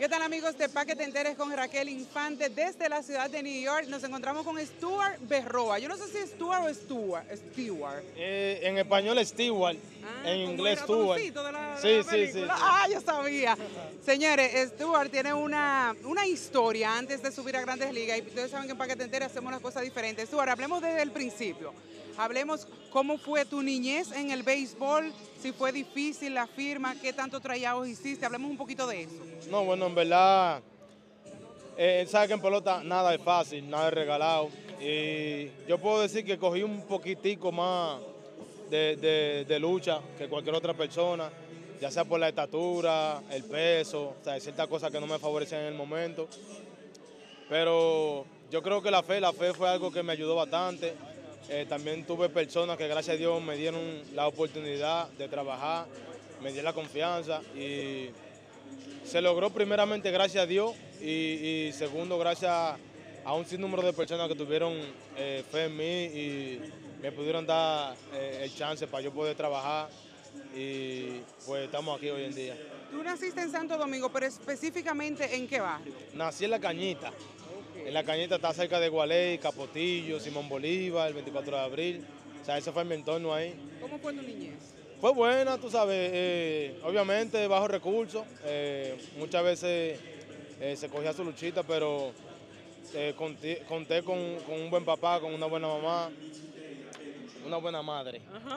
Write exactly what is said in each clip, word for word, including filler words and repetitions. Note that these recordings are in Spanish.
¿Qué tal, amigos de Pa' que te enteres con Raquel Infante desde la ciudad de New York? Nos encontramos con Stuart Berroa. Yo no sé si es Stuart o Stuart. Stuart. Eh, en español es Stewart, Ah, en como inglés el Stewart. ratoncito de la, de Sí, la sí, sí, sí. película. Ah, yo sabía. Señores, Stuart tiene una, una historia antes de subir a Grandes Ligas y ustedes saben que en Pa' que te enteres hacemos las cosas diferentes. Stuart, hablemos desde el principio. Hablemos cómo fue tu niñez en el béisbol, si fue difícil la firma, qué tanto trayados hiciste. Hablemos un poquito de eso. No, bueno, en verdad, eh, sabe que en pelota nada es fácil, nada es regalado. Y yo puedo decir que cogí un poquitico más de, de- de lucha que cualquier otra persona, ya sea por la estatura, el peso, o sea, hay ciertas cosas que no me favorecen en el momento. Pero yo creo que la fe, la fe fue algo que me ayudó bastante. Eh, también tuve personas que gracias a Dios me dieron la oportunidad de trabajar, me dieron la confianza y se logró primeramente gracias a Dios y, y segundo gracias a un sinnúmero de personas que tuvieron eh, fe en mí y me pudieron dar eh, el chance para yo poder trabajar y pues estamos aquí hoy en día. Tú naciste en Santo Domingo, pero específicamente ¿en qué barrio? Nací en La Cañita. En La Cañita está cerca de Gualey, Capotillo, Simón Bolívar, el veinticuatro de abril. O sea, ese fue mi entorno ahí. ¿Cómo fue tu niñez? Fue buena, tú sabes, eh, obviamente bajo recursos. eh, muchas veces eh, se cogía su luchita, pero eh, conté, conté con, con un buen papá, con una buena mamá, una buena madre.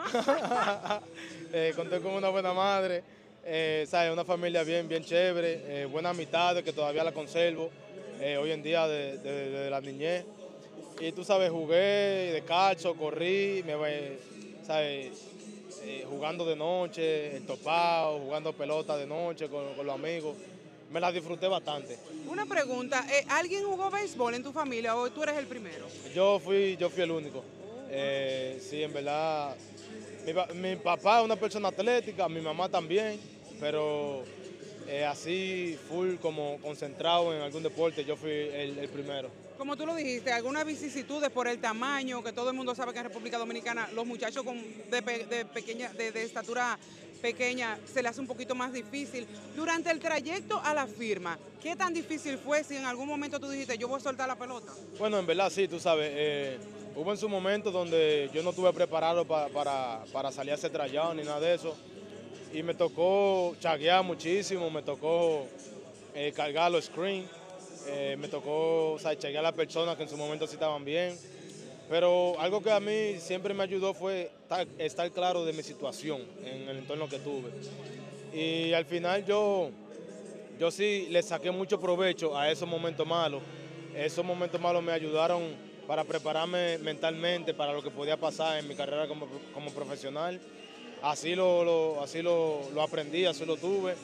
Eh, conté con una buena madre, eh, ¿sabes? Una familia bien, bien chévere, eh, buenas amistades que todavía la conservo eh, hoy en día de, de- de la niñez. Y tú sabes, jugué de cacho, corrí, me, ve- ¿sabes? Eh, jugando de noche, topado, jugando pelota de noche con, con los amigos. Me la disfruté bastante. Una pregunta, eh, ¿alguien jugó béisbol en tu familia o tú eres el primero? Yo fui, yo fui el único. Eh, sí, en verdad. Mi, pa- mi papá es una persona atlética, mi mamá también, pero eh, así full como concentrado en algún deporte, yo fui el, el primero. Como tú lo dijiste, algunas vicisitudes por el tamaño, que todo el mundo sabe que en República Dominicana los muchachos con, de, pe- de pequeña, de, de estatura pequeña se les hace un poquito más difícil. Durante el trayecto a la firma, ¿qué tan difícil fue si en algún momento tú dijiste, yo voy a soltar la pelota? Bueno, en verdad sí, tú sabes, eh, hubo en su momento donde yo no estuve preparado pa- para, para salir a ese trayado ni nada de eso. Y me tocó chaguear muchísimo, me tocó eh, cargar los screens, eh, me tocó o sea, chaguear a las personas que en su momento sí estaban bien. Pero algo que a mí siempre me ayudó fue estar, estar claro de mi situación en el entorno que tuve. Y al final yo, yo sí le saqué mucho provecho a esos momentos malos. Esos momentos malos me ayudaron para prepararme mentalmente para lo que podía pasar en mi carrera como, como profesional. Así lo, lo- así lo, lo aprendí, así lo tuve.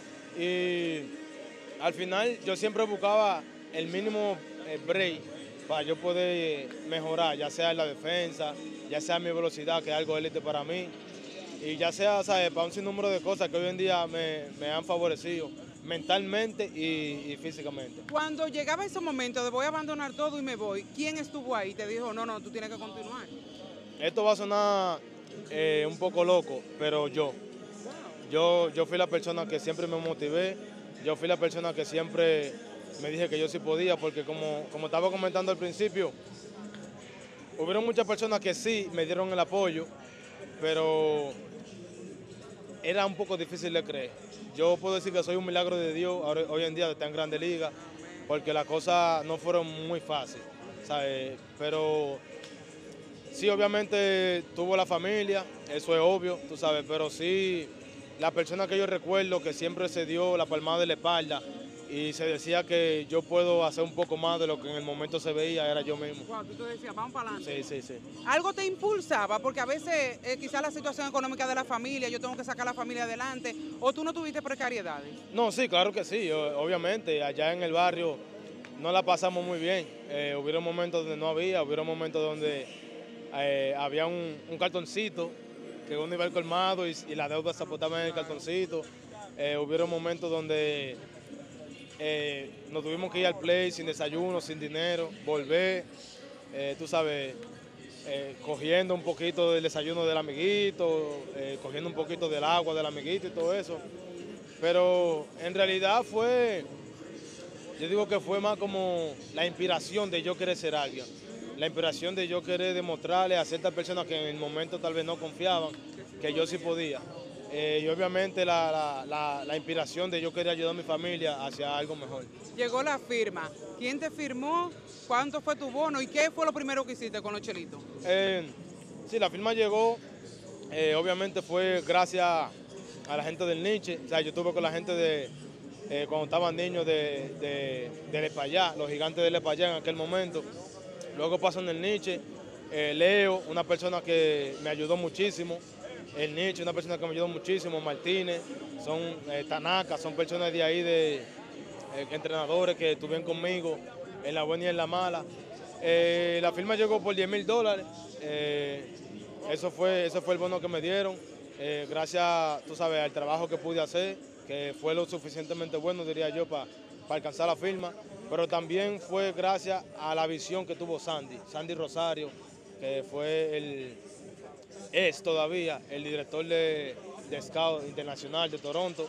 Y al final yo siempre buscaba el mínimo eh, break para yo poder mejorar, ya sea en la defensa, ya sea mi velocidad, que es algo élite para mí, y ya sea, ¿sabes? Para un sinnúmero de cosas que hoy en día me, me han favorecido mentalmente y, y físicamente. Cuando llegaba ese momento de voy a abandonar todo y me voy, ¿quién estuvo ahí? Te dijo, no, no, tú tienes que continuar. Esto va a sonar eh, un poco loco, pero yo. Yo, yo fui la persona que siempre me motivé, yo fui la persona que siempre me dije que yo sí podía, porque como, como estaba comentando al principio, hubieron muchas personas que sí me dieron el apoyo, pero era un poco difícil de creer. Yo puedo decir que soy un milagro de Dios ahora- hoy en día de estar en Grandes Ligas, porque las cosas no fueron muy fáciles, ¿sabes? Pero sí, obviamente tuvo la familia, eso es obvio, tú sabes, pero sí, la persona que yo recuerdo que siempre se dio la palmada de la espalda y se decía que yo puedo hacer un poco más de lo que en el momento se veía, era yo mismo. Wow, tú te decías, vamos para adelante. Sí, sí, sí. Algo te impulsaba, porque a veces eh, quizás la situación económica de la familia, yo tengo que sacar a la familia adelante, o tú no tuviste precariedades. No, sí, claro que sí, o- obviamente, allá en el barrio no la pasamos muy bien. Eh, hubieron momentos donde no había, hubieron momentos donde eh, había un, un cartoncito que uno iba al colmado y, y la deuda se aportaba en el cartoncito. Eh, hubieron momentos donde eh, nos tuvimos que ir al play sin desayuno, sin dinero, volver, eh, tú sabes, eh, cogiendo un poquito del desayuno del amiguito, eh, cogiendo un poquito del agua del amiguito y todo eso. Pero en realidad fue yo digo que fue más como la inspiración de yo querer ser alguien, la inspiración de yo querer demostrarle a ciertas personas que en el momento tal vez no confiaban, que yo sí podía. Eh, y obviamente la, la, la, la inspiración de yo querer ayudar a mi familia hacia algo mejor. Llegó la firma. ¿Quién te firmó? ¿Cuánto fue tu bono? ¿Y qué fue lo primero que hiciste con los chelitos? Eh, sí, la firma llegó, eh, obviamente fue gracias a la gente del Nietzsche. O sea, yo estuve con la gente de, eh, cuando estaban niños de, de, de Lepayá, los gigantes de Lepayá en aquel momento. Luego pasó en el Nietzsche, eh, Leo, una persona que me ayudó muchísimo. El Nietzsche, una persona que me ayudó muchísimo, Martínez, son eh, Tanaka, son personas de ahí, de eh, entrenadores que estuvieron conmigo en la buena y en la mala. Eh, la firma llegó por diez mil dólares, eh, eso, fue, eso fue el bono que me dieron, eh, gracias, tú sabes, al trabajo que pude hacer, que fue lo suficientemente bueno, diría yo, para pa alcanzar la firma, pero también fue gracias a la visión que tuvo Sandy, Sandy Rosario, que fue el... es todavía el director de, de Scout Internacional de Toronto.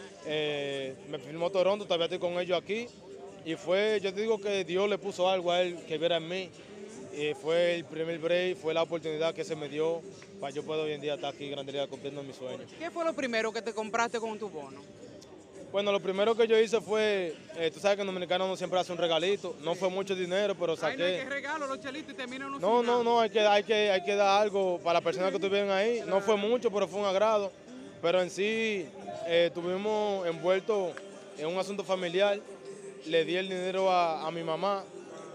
Eh, me firmó Toronto, todavía estoy con ellos aquí. Y fue, yo te digo que Dios le puso algo a él que viera en mí. Y fue el primer break, fue la oportunidad que se me dio para yo poder hoy en día estar aquí en Grandes Ligas cumpliendo mis sueños. ¿Qué fue lo primero que te compraste con tu bono? Bueno, lo primero que yo hice fue, eh, tú sabes que en Dominicano no siempre hace un regalito, no fue mucho dinero, pero saqué... Ay, no hay que regalo los chelitos y terminan unos No, no, no, hay que, hay, que, hay que dar algo para las personas que estuvieron ahí. No fue mucho, pero fue un agrado. Pero en sí, eh, estuvimos envueltos en un asunto familiar. Le di el dinero a, a mi mamá.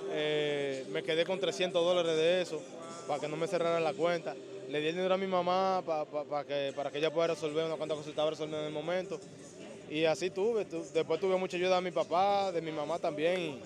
Eh, me quedé con trescientos dólares de eso, para que no me cerraran la cuenta. Le di el dinero a mi mamá pa, pa, pa que, para que ella pueda resolver una cuanta cosa que estaba resolviendo en el momento. Y así tuve. Tu, después tuve mucha ayuda de mi papá, de mi mamá también. Y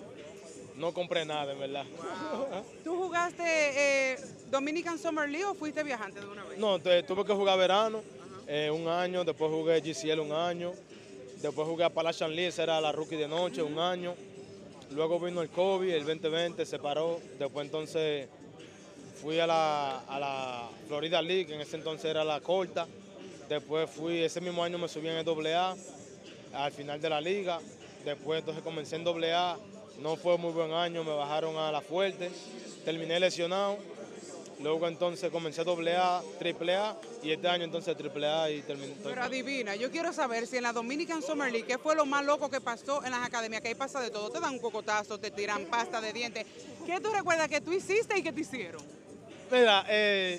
no compré nada, en verdad. Wow. ¿Tú jugaste eh, Dominican Summer League o fuiste viajante de una vez? No, te, tuve que jugar verano, eh, un año. Después jugué G C L un año. Después jugué a Appalachian League, esa era la rookie de noche, un año. Luego vino el COVID, el veinte veinte, se paró. Después entonces fui a la, a la Florida League, que en ese entonces era la corta. Después fui, ese mismo año me subí en el doble A, al final de la liga. Después entonces comencé en doble A, no fue muy buen año, me bajaron a la fuerte. Terminé lesionado. Luego entonces comencé doble A, triple A y este año entonces triple A y terminé. Pero adivina, yo quiero saber si en la Dominican Summer League, ¿qué fue lo más loco que pasó en las academias? Que ahí pasa de todo, te dan un cocotazo, te tiran pasta de dientes. ¿Qué tú recuerdas que tú hiciste y que te hicieron? Mira, eh,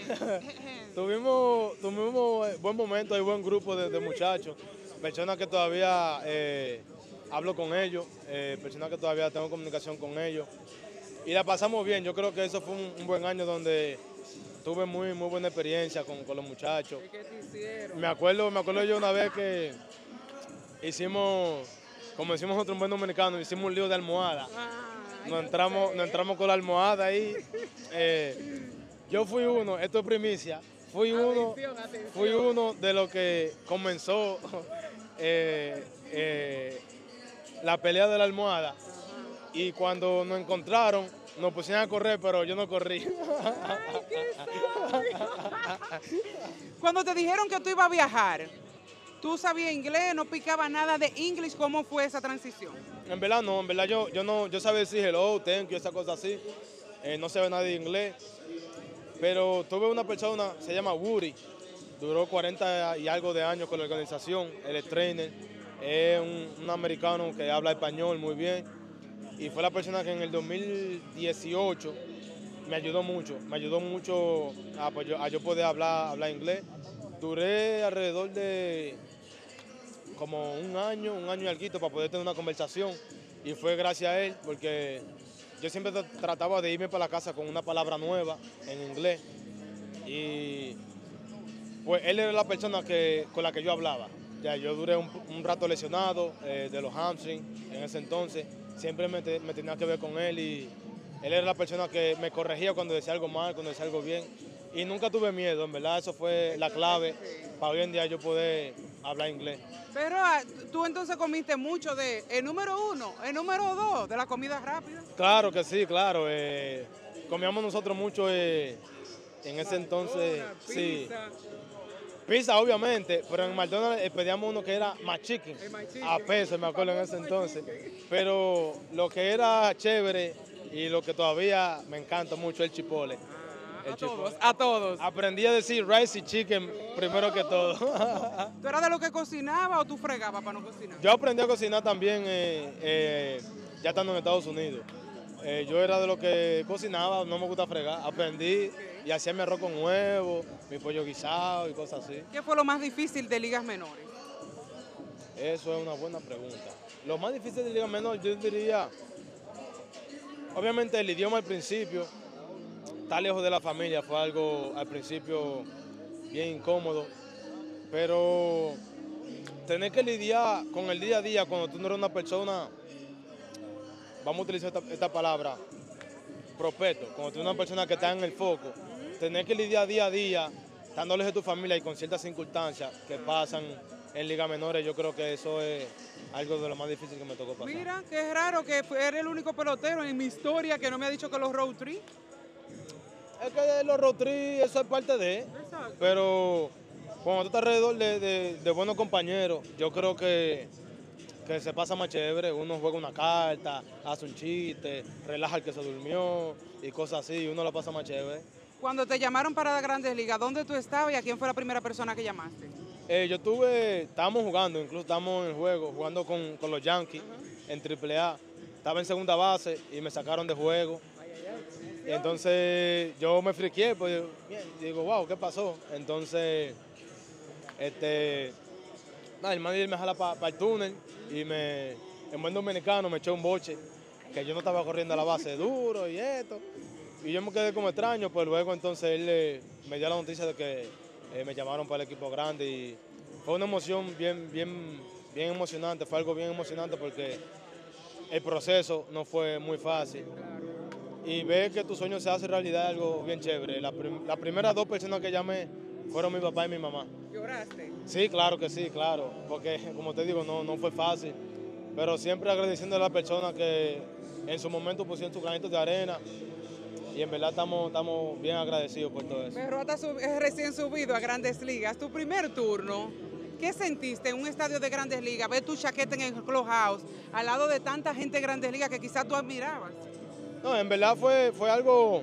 tuvimos, tuvimos buen momento, hay buen grupo de, de muchachos, personas que todavía eh, hablo con ellos, eh, personas que todavía tengo comunicación con ellos. Y la pasamos bien, yo creo que eso fue un, un buen año donde tuve muy, muy buena experiencia con, con los muchachos. ¿Qué te hicieron? Me acuerdo, me acuerdo yo una vez que hicimos, como decimos nosotros un buen dominicano, hicimos un lío de almohada. Ay, Nos entramos, nos entramos con la almohada ahí. Eh, yo fui uno, esto es primicia, fui uno, atención, atención. fui uno de los que comenzó eh, eh, la pelea de la almohada. Y cuando nos encontraron, nos pusieron a correr, pero yo no corrí. Ay, qué sabio. Cuando te dijeron que tú ibas a viajar, ¿tú sabías inglés? ¿No picaba nada de inglés? ¿Cómo fue esa transición? En verdad no, en verdad yo, yo no, yo sabía decir hello, thank you, esa cosa así. Eh, no sabía nada de inglés. Pero tuve una persona, se llama Woody, duró cuarenta y algo de años con la organización, él es trainer, es un, un americano que habla español muy bien. Y fue la persona que en el dos mil dieciocho me ayudó mucho, me ayudó mucho a, pues, yo, a yo poder hablar, hablar inglés. Duré alrededor de como un año, un año y algo para poder tener una conversación. Y fue gracias a él, porque yo siempre trataba de irme para la casa con una palabra nueva en inglés. Y pues él era la persona que, con la que yo hablaba. Ya, yo duré un, un rato lesionado eh, de los hamstrings en ese entonces. Siempre me, te, me tenía que ver con él y él era la persona que me corregía cuando decía algo mal, cuando decía algo bien. Y nunca tuve miedo, en verdad, eso fue la clave para hoy en día yo poder hablar inglés. Pero tú entonces comiste mucho de el número uno, el número dos de la comida rápida. Claro que sí, claro. Eh, comíamos nosotros mucho eh, en ese entonces. Pizza. Sí. Pizza, obviamente, pero en McDonald's eh, pedíamos uno que era McChicken, McChicken. a peso, me acuerdo en ese entonces. Pero lo que era chévere y lo que todavía me encanta mucho es el Chipotle. Ah, El a Chipotle. todos, a todos. Aprendí a decir rice y chicken primero que todo. ¿Tú eras de lo que cocinaba o tú fregabas para no cocinar? Yo aprendí a cocinar también eh, eh, ya estando en Estados Unidos. Eh, yo era de lo que cocinaba, no me gusta fregar. Aprendí y hacía mi arroz con huevo, mi pollo guisado y cosas así. ¿Qué fue lo más difícil de ligas menores? Eso es una buena pregunta. Lo más difícil de Liga Menor, yo diría, obviamente el idioma al principio, estar lejos de la familia fue algo al principio bien incómodo, pero tener que lidiar con el día a día cuando tú no eres una persona, vamos a utilizar esta, esta palabra, prospecto, cuando tú eres una persona que está en el foco, tener que lidiar día a día, estando lejos de tu familia y con ciertas circunstancias que pasan en ligas menores, yo creo que eso es algo de lo más difícil que me tocó pasar. Mira, qué raro que eres el único pelotero en mi historia que no me ha dicho que los road tree. Es que los road trip, eso es parte de, Exacto. pero cuando tú estás alrededor de, de- de buenos compañeros, yo creo que, que se pasa más chévere. Uno juega una carta, hace un chiste, relaja al que se durmió y cosas así, y uno la pasa más chévere. Cuando te llamaron para las Grandes Ligas, ¿dónde tú estabas y a quién fue la primera persona que llamaste? Eh, yo tuve, estábamos jugando, incluso estábamos en el juego, jugando con, con los Yankees en triple A. Estaba en segunda base y me sacaron de juego. Y entonces yo me friqué, pues bien, digo, wow, ¿qué pasó? Entonces, este, nada, el manager me jala para el túnel y me, en buen dominicano me echó un boche, que yo no estaba corriendo a la base duro y esto. Y yo me quedé como extraño, pues luego entonces él eh, me dio la noticia de que eh, me llamaron para el equipo grande y fue una emoción bien, bien, bien emocionante, fue algo bien emocionante porque el proceso no fue muy fácil. Y ver que tu sueño se hace realidad es algo bien chévere. La prim- las primeras dos personas que llamé fueron mi papá y mi mamá. ¿Lloraste? Sí, claro que sí, claro, porque como te digo, no, no fue fácil, pero siempre agradeciendo a las personas que en su momento pusieron sus granitos de arena y en verdad estamos, estamos bien agradecidos por todo eso. Berroa está sub- es recién subido a Grandes Ligas. Tu primer turno, ¿qué sentiste en un estadio de Grandes Ligas? Ver tu chaqueta en el clubhouse, al lado de tanta gente de Grandes Ligas que quizás tú admirabas. No, en verdad fue, fue algo,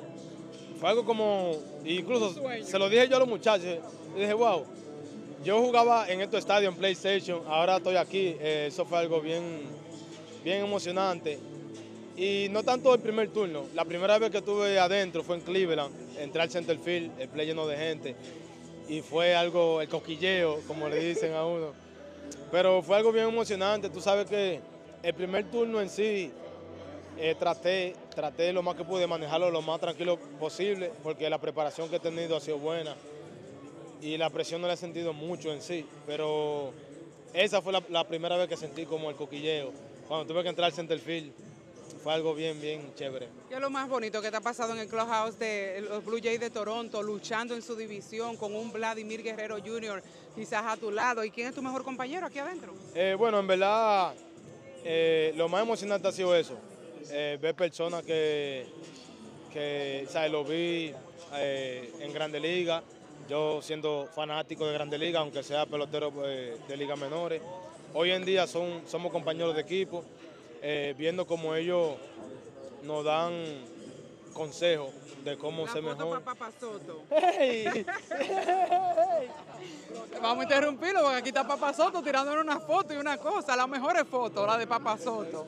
fue algo como, incluso sueño. se lo dije yo a los muchachos, y dije, wow, yo jugaba en estos estadios en PlayStation, ahora estoy aquí, eh, eso fue algo bien, bien emocionante. Y no tanto el primer turno, la primera vez que estuve adentro fue en Cleveland, entré al center field, el play lleno de gente, y fue algo, el coquilleo, como le dicen a uno. Pero fue algo bien emocionante, tú sabes que el primer turno en sí, eh, traté, traté lo más que pude manejarlo lo más tranquilo posible, porque la preparación que he tenido ha sido buena y la presión no la he sentido mucho en sí, pero esa fue la, la primera vez que sentí como el coquilleo, cuando tuve que entrar al center field, fue algo bien, bien chévere. ¿Qué es lo más bonito que te ha pasado en el clubhouse de los Blue Jays de Toronto, luchando en su división con un Vladimir Guerrero junior quizás a tu lado? ¿Y quién es tu mejor compañero aquí adentro? Eh, bueno, en verdad, eh, lo más emocionante ha sido eso, eh, ver personas que, que ¿sabes? Lo vi eh, en Grande Liga, yo siendo fanático de Grande Liga, aunque sea pelotero eh, de ligas menores. Hoy en día son, somos compañeros de equipo, eh, viendo cómo ellos nos dan consejos de cómo La ser foto mejor. para Papa Soto. ¡Hey! Vamos a interrumpirlo porque aquí está Papa Soto tirándole una foto y una cosa, las mejores fotos, la de Papa Soto.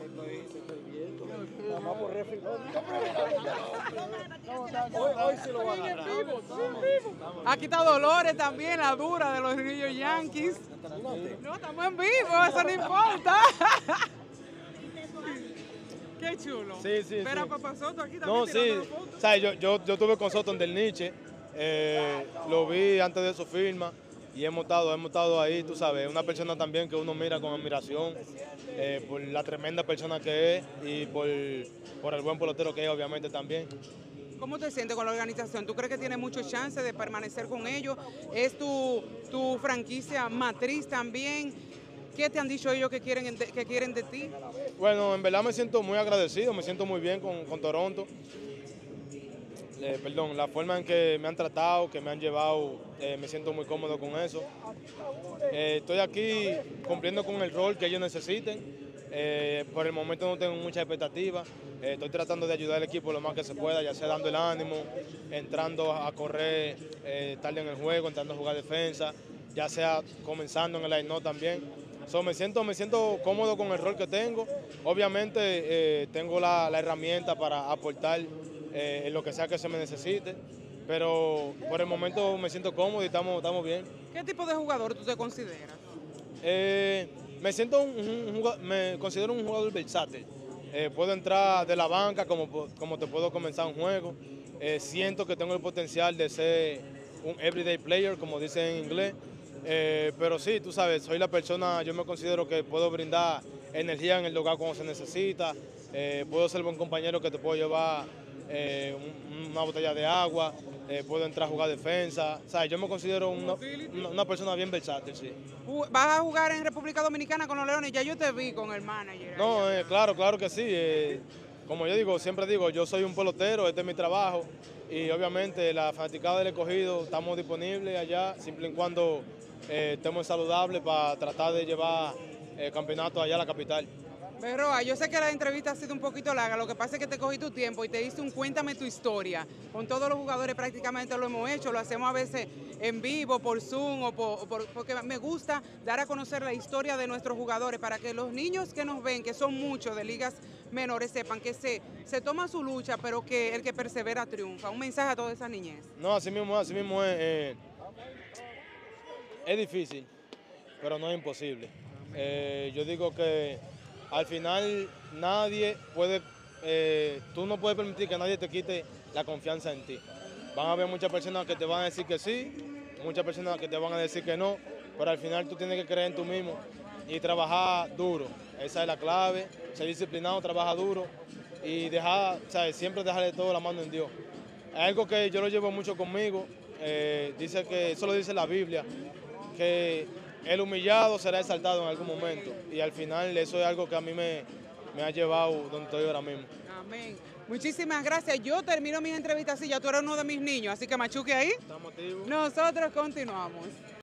Aquí está Dolores también, la dura de los New York Yankees. No, estamos en vivo, eso no importa. Qué chulo. Sí, sí, Ver sí. a Papa Soto aquí también No, sí, tirando fotos. ¿sabes? Yo, yo, yo estuve con Soto en Del Nietzsche, eh, lo vi antes de su firma y hemos estado, hemos estado ahí, tú sabes, una persona también que uno mira con admiración eh, por la tremenda persona que es y por, por el buen pelotero que es obviamente también. ¿Cómo te sientes con la organización? ¿Tú crees que tienes muchas chances de permanecer con ellos? ¿Es tu, tu franquicia matriz también? ¿Qué te han dicho ellos que quieren, de, que quieren de ti? Bueno, en verdad me siento muy agradecido, me siento muy bien con, con Toronto. eh, perdón, la forma en que me han tratado, que me han llevado, eh, me siento muy cómodo con eso. Eh, estoy aquí cumpliendo con el rol que ellos necesiten. Eh, por el momento no tengo mucha expectativa. Eh, estoy tratando de ayudar al equipo lo más que se pueda, ya sea dando el ánimo, entrando a correr eh, tarde en el juego, entrando a jugar defensa, ya sea comenzando en el line-up también. So, me, siento, me siento cómodo con el rol que tengo. Obviamente eh, tengo la, la herramienta para aportar eh, en lo que sea que se me necesite, pero por el momento me siento cómodo y estamos, estamos bien. ¿Qué tipo de jugador tú te consideras? Eh, me siento un, un, un, me considero un jugador versátil. Eh, puedo entrar de la banca como, como te puedo comenzar un juego. Eh, siento que tengo el potencial de ser un everyday player, como dicen en inglés. Eh, pero sí, tú sabes, soy la persona, yo me considero que puedo brindar energía en el lugar cuando se necesita. Eh, puedo ser buen compañero que te puedo llevar eh, un, una botella de agua. Eh, puedo entrar a jugar defensa. O sea, yo me considero una, una, una persona bien versátil, sí. ¿Vas a jugar en República Dominicana con los Leones? Ya yo te vi con el manager. No, eh, claro, claro que sí. Eh, como yo digo, siempre digo, yo soy un pelotero, este es mi trabajo. Y obviamente la fanaticada del Escogido estamos disponibles allá, siempre y cuando eh, estemos saludables para tratar de llevar el campeonato allá a la capital. Berroa, yo sé que la entrevista ha sido un poquito larga, lo que pasa es que te cogí tu tiempo y te hice un cuéntame tu historia. Con todos los jugadores prácticamente lo hemos hecho, lo hacemos a veces en vivo, por Zoom, o por, o por, porque me gusta dar a conocer la historia de nuestros jugadores para que los niños que nos ven, que son muchos de ligas menores, sepan que se, se toma su lucha, pero que el que persevera triunfa. Un mensaje a toda esa niñez. No, así mismo, así mismo es. Eh, es difícil, pero no es imposible. Eh, yo digo que al final nadie puede, eh, tú no puedes permitir que nadie te quite la confianza en ti. Van a haber muchas personas que te van a decir que sí, muchas personas que te van a decir que no, pero al final tú tienes que creer en tú mismo y trabajar duro. Esa es la clave, ser disciplinado, trabajar duro y dejar, o sea, siempre dejarle todo la mano en Dios. Es algo que yo lo llevo mucho conmigo, eh, dice que, eso lo dice la Biblia, que el humillado será exaltado en algún momento y al final eso es algo que a mí me, me ha llevado donde estoy ahora mismo. Amén. Muchísimas gracias. Yo termino mis entrevistas así, ya tú eres uno de mis niños, así que machuque ahí. ¿Estamos activos? Nosotros continuamos.